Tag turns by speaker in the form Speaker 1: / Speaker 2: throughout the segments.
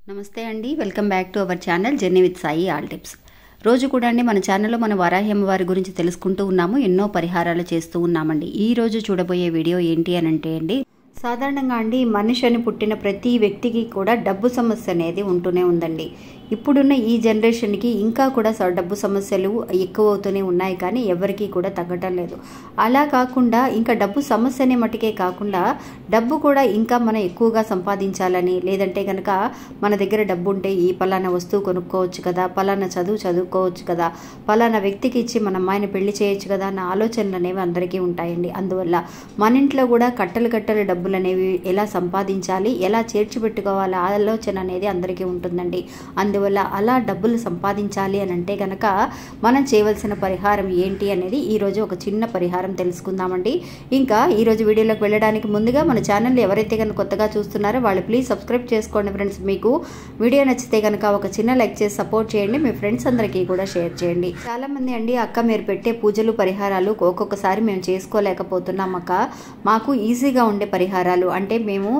Speaker 1: నమస్తే అండి, welcome back to our channel journey with Sai all tips. రోజు కూడా అండి మన ఛానల్లో మన వారాహి అమ్మవారి గురించి తెలుసుకుంటూ ఉన్నాము, ఎన్నో పరిహారాలు చేస్తూ ఉన్నామండి. ఈ రోజు చూడబోయే వీడియో ఏంటి అని అంటే అండి, సాధారణంగా అండి మనిషి అని పుట్టిన ప్రతి వ్యక్తికి కూడా డబ్బు సమస్య అనేది ఉంటూనే ఉందండి. ఇప్పుడున్న ఈ జనరేషన్కి ఇంకా కూడా డబ్బు సమస్యలు ఎక్కువ అవుతూనే ఉన్నాయి, కానీ ఎవరికీ కూడా తగ్గటం లేదు. అలా కాకుండా ఇంకా డబ్బు సమస్యనే మటుకే కాకుండా డబ్బు కూడా ఇంకా మనం ఎక్కువగా సంపాదించాలని, లేదంటే కనుక మన దగ్గర డబ్బు ఉంటే ఈ పలానా వస్తువు కొనుక్కోవచ్చు కదా, పలానా చదువు చదువుకోవచ్చు కదా, పలానా వ్యక్తికి ఇచ్చి మన అమ్మాయిని పెళ్లి చేయొచ్చు కదా అన్న ఆలోచనలు అనేవి అందరికీ ఉంటాయండి. అందువల్ల మన ఇంట్లో కూడా కట్టలు కట్టలు డబ్బులు అనేవి ఎలా సంపాదించాలి, ఎలా చేర్చిపెట్టుకోవాలి ఆలోచన అనేది అందరికీ ఉంటుందండి. అందువల్ల అలా డబ్బులు సంపాదించాలి అని అంటే కనుక మనం చేయవలసిన పరిహారం ఏంటి అనేది ఈరోజు ఒక చిన్న పరిహారం తెలుసుకుందామండి. ఇంకా ఈరోజు వీడియోలోకి వెళ్ళడానికి ముందుగా మన ఛానల్ ఎవరైతే కనుక కొత్తగా చూస్తున్నారో వాళ్ళు ప్లీజ్ సబ్స్క్రైబ్ చేసుకోండి ఫ్రెండ్స్. మీకు వీడియో నచ్చితే కనుక ఒక చిన్న లైక్ చేసి సపోర్ట్ చేయండి, మీ ఫ్రెండ్స్ అందరికీ కూడా షేర్ చేయండి. చాలా మంది అండి, అక్క మీరు పెట్టే పూజలు పరిహారాలు ఒక్కొక్కసారి మేము చేసుకోలేకపోతున్నాం అక్క, మాకు ఈజీగా ఉండే పరిహారాలు అంటే మేము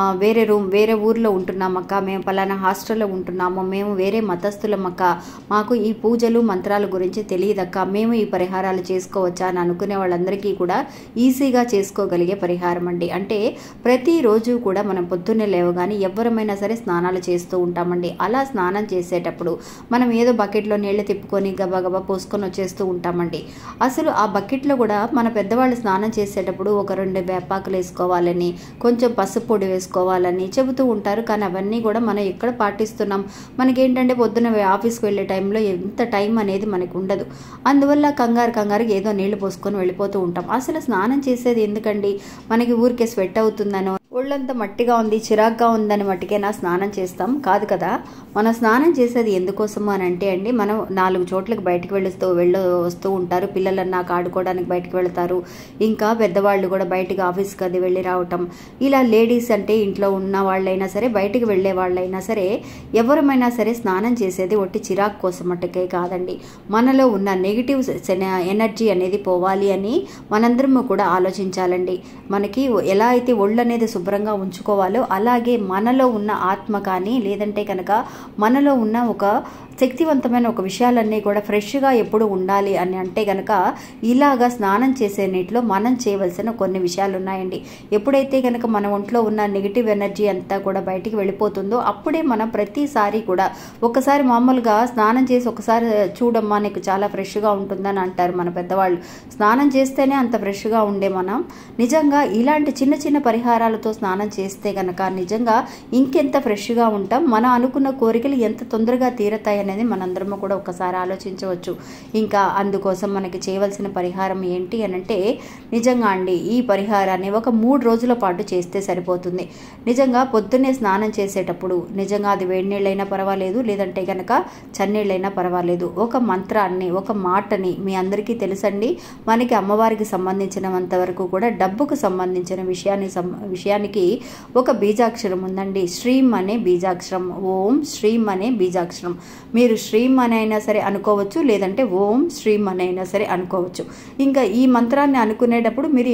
Speaker 1: వేరే ఊర్లో ఉంటున్నాం అక్క, మేము పలానా హాస్టల్లో ఉంటున్నాము, మేము వేరే మతస్థులం అక్క, మాకు ఈ పూజలు మంత్రాల గురించి తెలియదక్క, మేము ఈ పరిహారాలు చేసుకోవచ్చా అని అనుకునే వాళ్ళందరికీ కూడా ఈజీగా చేసుకోగలిగే పరిహారం అండి. అంటే ప్రతిరోజు కూడా మనం పొద్దున్నే లేవగానే ఎవరమైనా సరే స్నానాలు చేస్తూ ఉంటామండి. అలా స్నానం చేసేటప్పుడు మనం ఏదో బకెట్లో నీళ్లు తిప్పుకొని గబగబా పోసుకొని వచ్చేస్తూ ఉంటామండి. అసలు ఆ బకెట్లో కూడా మన పెద్దవాళ్ళు స్నానం చేసేటప్పుడు ఒక 2 వేపాకులు వేసుకోవాలని, కొంచెం పసుపు పొడి వేసుకోవాలని చెబుతూ ఉంటారు. కానీ అవన్నీ కూడా మనం ఎక్కడ పాటిస్తున్నాం? మనకేంటంటే పొద్దున ఆఫీస్కి వెళ్ళే టైంలో ఎంత టైం అనేది మనకు ఉండదు. అందువల్ల కంగారుగా ఏదో నీళ్లు పోసుకొని వెళ్ళిపోతూ ఉంటాం. అసలు స్నానం చేసేది ఎందుకండి? మనకి ఊరికే స్వెట్ అవుతుందనో, ఒళ్ళంతా మట్టిగా ఉంది, చిరాగ్గా ఉందని మట్టికేనా స్నానం చేస్తాం? కాదు కదా. మనం స్నానం చేసేది ఎందుకోసము అని అంటే అండి, మనం 4 చోట్లకు బయటకు వస్తూ ఉంటారు. పిల్లలన్నా ఆడుకోవడానికి బయటకు వెళ్తారు, ఇంకా పెద్దవాళ్ళు కూడా బయటకు ఆఫీస్కి అది వెళ్ళి రావటం. ఇలా లేడీస్ అంటే ఇంట్లో ఉన్న వాళ్ళైనా సరే, బయటకు వెళ్ళే వాళ్ళైనా సరే, ఎవరమైనా సరే స్నానం చేసేది ఒట్టి చిరాకు కోసం మట్టుకే కాదండి. మనలో ఉన్న నెగిటివ్ ఎనర్జీ అనేది పోవాలి అని మనందరము కూడా ఆలోచించాలండి. మనకి ఎలా అయితే ఒళ్ళు అనేది శుభ్రంగా ఉంచుకోవాలో అలాగే మనలో ఉన్న ఆత్మ కానీ, లేదంటే కనుక మనలో ఉన్న ఒక శక్తివంతమైన ఒక విషయాలన్నీ కూడా ఫ్రెష్గా ఎప్పుడు ఉండాలి అని అంటే కనుక ఇలాగా స్నానం చేసే నీటిలో మనం చేయవలసిన కొన్ని విషయాలు ఉన్నాయండి. ఎప్పుడైతే కనుక మన ఒంట్లో ఉన్న నెగిటివ్ ఎనర్జీ అంతా కూడా బయటికి వెళ్ళిపోతుందో అప్పుడే మనం ప్రతిసారి కూడా ఒకసారి మామూలుగా స్నానం చేసి ఒకసారి చూడమ్మా నీకు చాలా ఫ్రెష్గా ఉంటుందని అంటారు మన పెద్దవాళ్ళు. స్నానం చేస్తేనే అంత ఫ్రెష్గా ఉండే మనం నిజంగా ఇలాంటి చిన్న చిన్న పరిహారాలతో స్నానం చేస్తే కనుక నిజంగా ఇంకెంత ఫ్రెష్గా ఉంటాం, మనం అనుకున్న కోరికలు ఎంత తొందరగా తీరతాయి అనేది మనందరము కూడా ఒకసారి ఆలోచించవచ్చు. ఇంకా అందుకోసం మనకి చేయవలసిన పరిహారం ఏంటి అని అంటే నిజంగా అండి ఈ పరిహారాన్ని ఒక 3 రోజుల పాటు చేస్తే సరిపోతుంది. నిజంగా పొద్దున్నే స్నానం చేసేటప్పుడు నిజంగా అది వేడి నీళ్ళైనా పర్వాలేదు, లేదంటే కనుక చన్నీళ్ళైనా పర్వాలేదు, ఒక మంత్రాన్ని, ఒక మాటని, మీ అందరికీ తెలుసండి మనకి అమ్మవారికి సంబంధించినంత వరకు కూడా డబ్బుకు సంబంధించిన విషయానికి ఒక బీజాక్షరం ఉందండి. శ్రీం అనే బీజాక్షరం, ఓం శ్రీం అనే బీజాక్షరం. మీరు శ్రీం అని అయినా సరే అనుకోవచ్చు, లేదంటే ఓం శ్రీం అని అయినా సరే అనుకోవచ్చు. ఇంకా ఈ మంత్రాన్ని అనుకునేటప్పుడు మీరు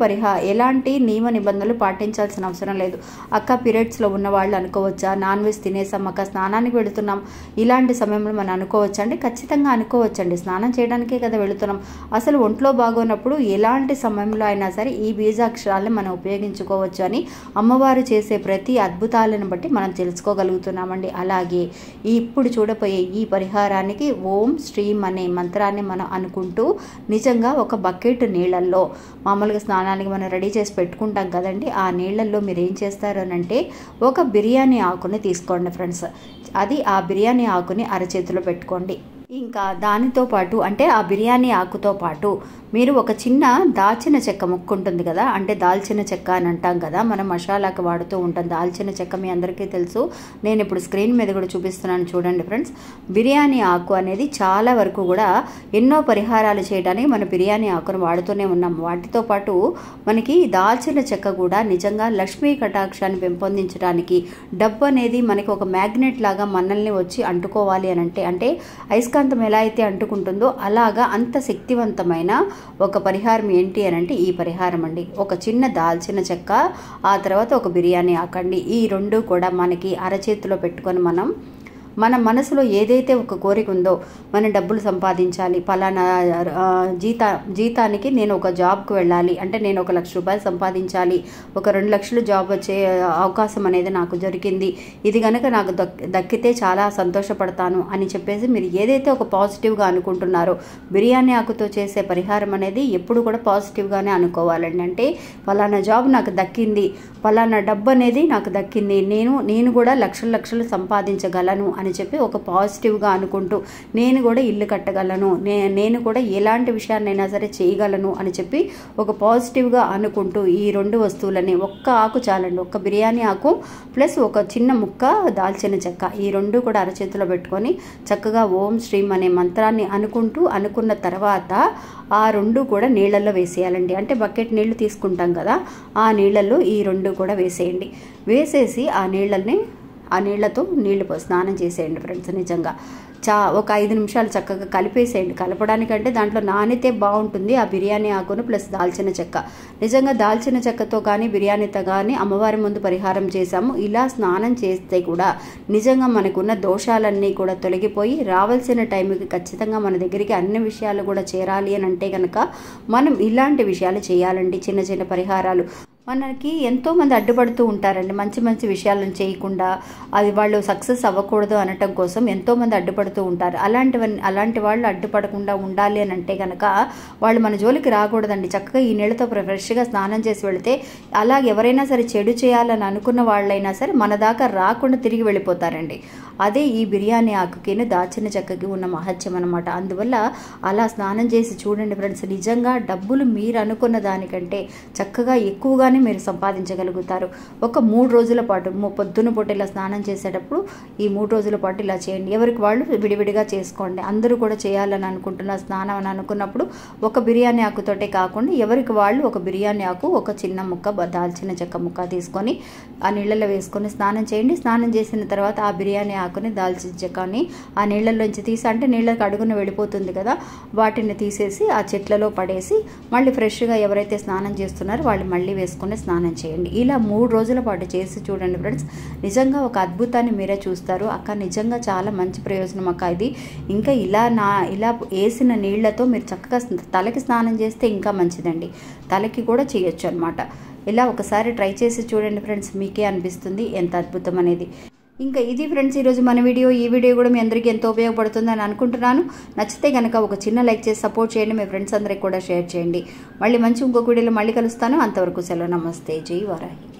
Speaker 1: ఎలాంటి నియమ నిబంధనలు పాటించాల్సిన అవసరం లేదు. అక్క పీరియడ్స్లో ఉన్న వాళ్ళు అనుకోవచ్చా, నాన్ వెజ్ తినేసాం అక్క స్నానానికి వెళుతున్నాం, ఇలాంటి సమయంలో మనం అనుకోవచ్చా అంటే ఖచ్చితంగా అనుకోవచ్చండి. స్నానం చేయడానికే కదా వెళుతున్నాం. అసలు ఒంట్లో బాగోనప్పుడు ఎలాంటి సమయంలో అయినా సరే ఈ బీజాక్షరాలను మనం ఉపయోగించుకోవచ్చు అని అమ్మవారు చేసే ప్రతి అద్భుతాలను బట్టి మనం తెలుసుకోగలుగుతున్నామండి. అలాగే ఇప్పుడు చూడబోయే ఈ పరిహారానికి ఓం శ్రీం అనే మంత్రాన్ని మనం అనుకుంటూ నిజంగా ఒక బకెట్ నీళ్ళల్లో, మామూలుగా స్నానానికి మనం రెడీ చేసి పెట్టుకుంటాం కదండి, ఆ నీళ్ళల్లో మీరు ఏం చేస్తారు అని అంటే ఒక బిర్యానీ ఆకుని తీసుకోండి ఫ్రెండ్స్. ఆ బిర్యానీ ఆకుని అరచేతిలో పెట్టుకోండి. ఇంకా దానితో పాటు అంటే ఆ బిర్యానీ ఆకుతో పాటు మీరు ఒక చిన్న దాల్చిన చెక్క ముక్క ఉంటుంది కదా, అంటే దాల్చిన చెక్క అని అంటాం కదా, మనం మసాలాకి వాడుతూ ఉంటాం దాల్చిన చెక్క, మీ అందరికీ తెలుసు. నేను ఇప్పుడు స్క్రీన్ మీద కూడా చూపిస్తున్నాను చూడండి ఫ్రెండ్స్. బిర్యానీ ఆకు అనేది చాలా వరకు కూడా ఎన్నో పరిహారాలు చేయడానికి మన బిర్యానీ ఆకును వాడుతూనే ఉన్నాం. వాటితో పాటు మనకి దాల్చిన చెక్క కూడా నిజంగా లక్ష్మీ కటాక్షాన్ని పెంపొందించడానికి, డబ్బు అనేది మనకి ఒక మ్యాగ్నెట్ లాగా మనల్ని వచ్చి అంటుకోవాలి అని అంటే అయస్కాంతం ఎలా అయితే అంటుకుంటుందో అలాగా అంత శక్తివంతమైన ఒక పరిహారం ఏంటి అని అంటే ఈ పరిహారం అండి. ఒక చిన్న దాల్చిన చెక్క, ఆ తర్వాత ఒక బిర్యానీ ఆకండి. ఈ రెండు కూడా మనకి అరచేతిలో పెట్టుకొని మన మనసులో ఏదైతే ఒక కోరిక ఉందో, మనం డబ్బులు సంపాదించాలి, పలానా జీతానికి నేను ఒక జాబ్కి వెళ్ళాలి అంటే నేను 1 లక్ష రూపాయలు సంపాదించాలి, ఒక 2 లక్షలు జాబ్ వచ్చే అవకాశం అనేది నాకు దొరికింది, ఇది కనుక నాకు దక్కితే చాలా సంతోషపడతాను అని చెప్పేసి మీరు ఏదైతే ఒక పాజిటివ్గా అనుకుంటున్నారో, బిర్యానీ ఆకుతో చేసే పరిహారం అనేది ఎప్పుడు కూడా పాజిటివ్గానే అనుకోవాలండి. అంటే పలానా జాబ్ నాకు దక్కింది, పలానా డబ్బు అనేది నాకు దక్కింది, నేను కూడా లక్షలు సంపాదించగలను అని చెప్పి ఒక పాజిటివ్గా అనుకుంటూ, నేను కూడా ఇల్లు కట్టగలను, నేను కూడా ఎలాంటి విషయాన్నైనా సరే చేయగలను అని చెప్పి ఒక పాజిటివ్గా అనుకుంటూ ఈ 2 వస్తువులని, ఒక్క ఆకు చాలండి, ఒక్క బిర్యానీ ఆకు ప్లస్ ఒక చిన్న ముక్క దాల్చిన చెక్క, ఈ 2 కూడా అరచేతిలో పెట్టుకొని చక్కగా ఓం శ్రీం అనే మంత్రాన్ని అనుకున్న తర్వాత ఆ 2 కూడా నీళ్ళల్లో వేసేయాలండి. అంటే బకెట్ నీళ్లు తీసుకుంటాం కదా, ఆ నీళ్ళల్లో ఈ 2 కూడా వేసేయండి. వేసేసి ఆ నీళ్లతో స్నానం చేసేయండి ఫ్రెండ్స్. నిజంగా ఒక 5 నిమిషాలు చక్కగా కలిపేసేయండి. కలపడానికంటే దాంట్లో నానితే బాగుంటుంది ఆ బిర్యానీ ఆకును ప్లస్ దాల్చిన చెక్క. నిజంగా దాల్చిన చెక్కతో కానీ బిర్యానీతో కానీ అమ్మవారి ముందు పరిహారం చేశాము. ఇలా స్నానం చేస్తే కూడా నిజంగా మనకున్న దోషాలన్నీ కూడా తొలగిపోయి రావాల్సిన టైంకి ఖచ్చితంగా మన దగ్గరికి అన్ని విషయాలు కూడా చేరాలి అని అంటే కనుక మనం ఇలాంటి విషయాలు చేయాలండి. చిన్న చిన్న పరిహారాలు. మనకి ఎంతోమంది అడ్డుపడుతూ ఉంటారండి, మంచి విషయాలను చేయకుండా, అది వాళ్ళు సక్సెస్ అవ్వకూడదు అనటం కోసం ఎంతోమంది అడ్డుపడుతూ ఉంటారు. అలాంటి వాళ్ళు అడ్డుపడకుండా ఉండాలి అని అంటే కనుక వాళ్ళు మన జోలికి రాకూడదండి. చక్కగా ఈ నీళ్ళతో ఫ్రెష్గా స్నానం చేసి వెళితే అలాగే ఎవరైనా సరే చెడు చేయాలని అనుకున్న వాళ్ళైనా సరే మన దాకా రాకుండా తిరిగి వెళ్ళిపోతారండి. అదే ఈ బిర్యానీ ఆకుకి దాల్చిన చెక్కకి ఉన్న మహత్యం అనమాట. అందువల్ల అలా స్నానం చేసి చూడండి ఫ్రెండ్స్. నిజంగా డబ్బులు మీరు అనుకున్న దానికంటే చక్కగా ఎక్కువగానే మీరు సంపాదించగలుగుతారు. ఒక 3 రోజుల పాటు పొద్దున పూట ఇలా స్నానం చేసేటప్పుడు ఈ 3 రోజుల పాటు ఇలా చేయండి. ఎవరికి వాళ్ళు విడివిడిగా చేసుకోండి. అందరూ కూడా చేయాలని అనుకుంటున్న స్నానం అని అనుకున్నప్పుడు ఒక బిర్యానీ ఆకుతోటే కాకుండా ఎవరికి వాళ్ళు ఒక బిర్యానీ ఆకు, ఒక చిన్న ముక్క దాల్చిన చెక్క ముక్క తీసుకొని ఆ నీళ్ళలో వేసుకొని స్నానం చేయండి. స్నానం చేసిన తర్వాత ఆ బిర్యానీ ఆకుని దాల్చిన చెక్కని ఆ నీళ్ళలోంచి తీసి, అంటే నీళ్ళకి అడుగున వెళ్ళిపోతుంది కదా, వాటిని తీసేసి ఆ చెట్లలో పడేసి మళ్ళీ ఫ్రెష్గా ఎవరైతే స్నానం చేస్తున్నారో వాళ్ళు మళ్ళీ వేసుకొని స్నానం చేయండి. ఇలా 3 రోజుల పాటు చేసి చూడండి ఫ్రెండ్స్. నిజంగా ఒక అద్భుతాన్ని మీరే చూస్తారు. అక్క నిజంగా చాలా మంచి ప్రయోజనం అక్క ఇది. ఇంకా ఇలా వేసిన నీళ్లతో మీరు చక్కగా తలకి స్నానం చేస్తే ఇంకా మంచిదండి. తలకి కూడా చేయొచ్చు అనమాట. ఇలా ఒకసారి ట్రై చేసి చూడండి ఫ్రెండ్స్, మీకే అనిపిస్తుంది ఎంత అద్భుతం అనేది. ఇంకా ఇది ఫ్రెండ్స్ ఈరోజు మన వీడియో. ఈ వీడియో కూడా మీ అందరికీ ఎంతో ఉపయోగపడుతుందని అనుకుంటున్నాను. నచ్చితే కనుక ఒక చిన్న లైక్ చేసి సపోర్ట్ చేయండి. మీ ఫ్రెండ్స్ అందరికి కూడా షేర్ చేయండి. మళ్ళీ ఇంకొక వీడియోలో మళ్ళీ కలుస్తాను. అంతవరకు సెలవు. నమస్తే. జై వారాహి.